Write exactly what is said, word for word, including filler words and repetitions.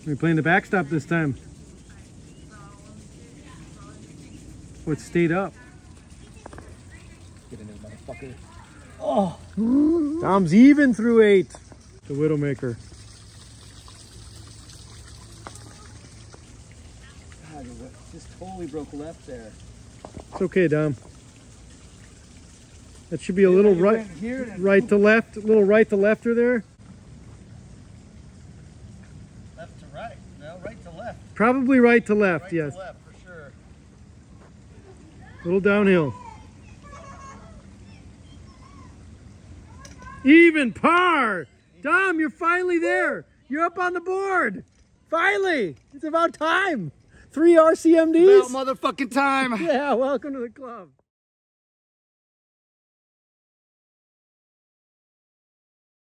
We're playing the backstop this time. Oh, it stayed up. Get in there, motherfucker. Oh! Tom's even through eight. The Widowmaker. God, it just totally broke left there. It's okay, Dom. That should be a little right, right to left, a little right to lefter there. Left to right, no, right to left. Probably right to left, Right yes. to left, for sure. A little downhill. Even par! Dom, you're finally there. You're up on the board. Finally! It's about time. Three R C M Ds. About motherfucking time. Yeah, welcome to the club.